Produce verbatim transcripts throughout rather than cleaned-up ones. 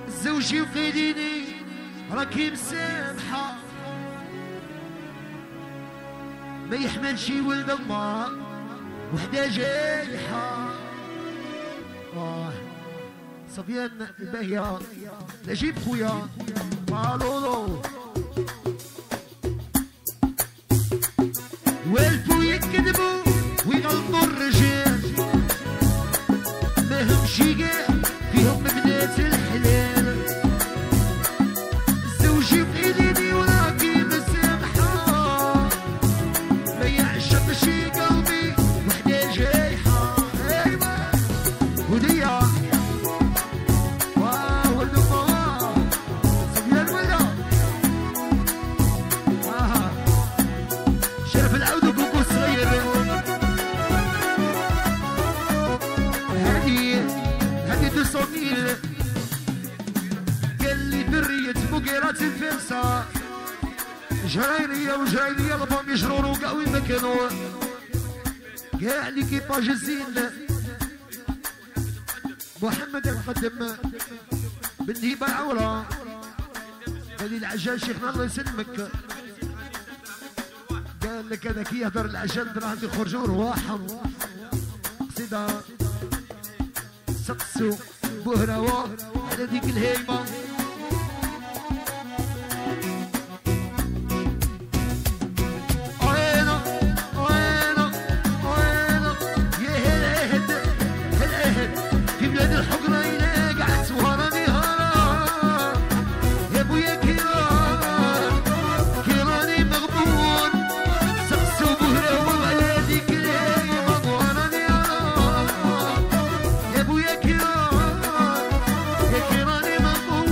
زوجي وخليني راكي مسامحة ما يحملش ولد الله وحدة جايحة. آه صبيان الباهية نجيب خويا بالولو والفو يكذبوا ويغلطوا الرجال ماهمش كاع فيهم بنات الحلال. زوجي وخليني وراكي مسامحة ما يعشقش قلبي وحدة جايحة. ايوا وديا واه ولد الله صبيان ولا آه شرف العود وكوكو صغير. هادي هادي دوسوميل قال لي درية بوكيرات الفرسة جرايرية وجرايرية البوم يجرون وكاع وين ما كانوا كاع ليكيباج الزين. محمد المقدم بالهبة عورة هذه العجال شيخنا الله يسلمك قال لك هذا كي يهضر العجال راه يخرجوا رواحهم قصيدة سقسو بوهراوة على ديك الهيمة. وينو وينو وينو يا هالعهد هالعهد في بلاد الحقرة إلا قعدت ورا نهار يا بويا كيران كيراني مغبون سقسو بوهراوة على ديك الهيمة ورا نهار يا بويا كيران يا كيراني مغبون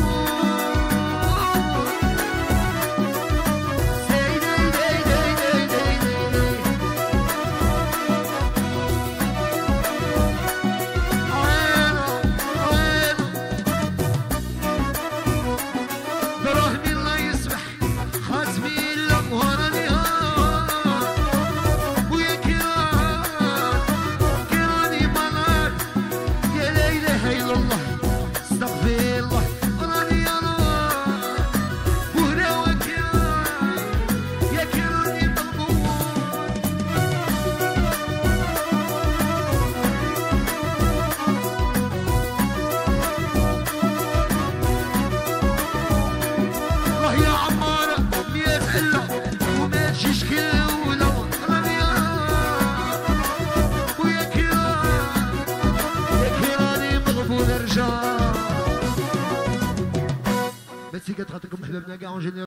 سيدي دي دي دي دي دي وينو وينو دراهمي الله يسمح خاتمي إلا ورا نهار ويا كيران كيراني مالك يا لا إله إلا الله استغفر الله راني يا نار وهراوة كيران يا كيراني مغبون. الله يا عمار مية حلة وما تجيش كلولة راني يا ويا كيران يا كيراني مغبون رجال. ميرسي كتعطيكم حبابنا كاع اون جينيرال.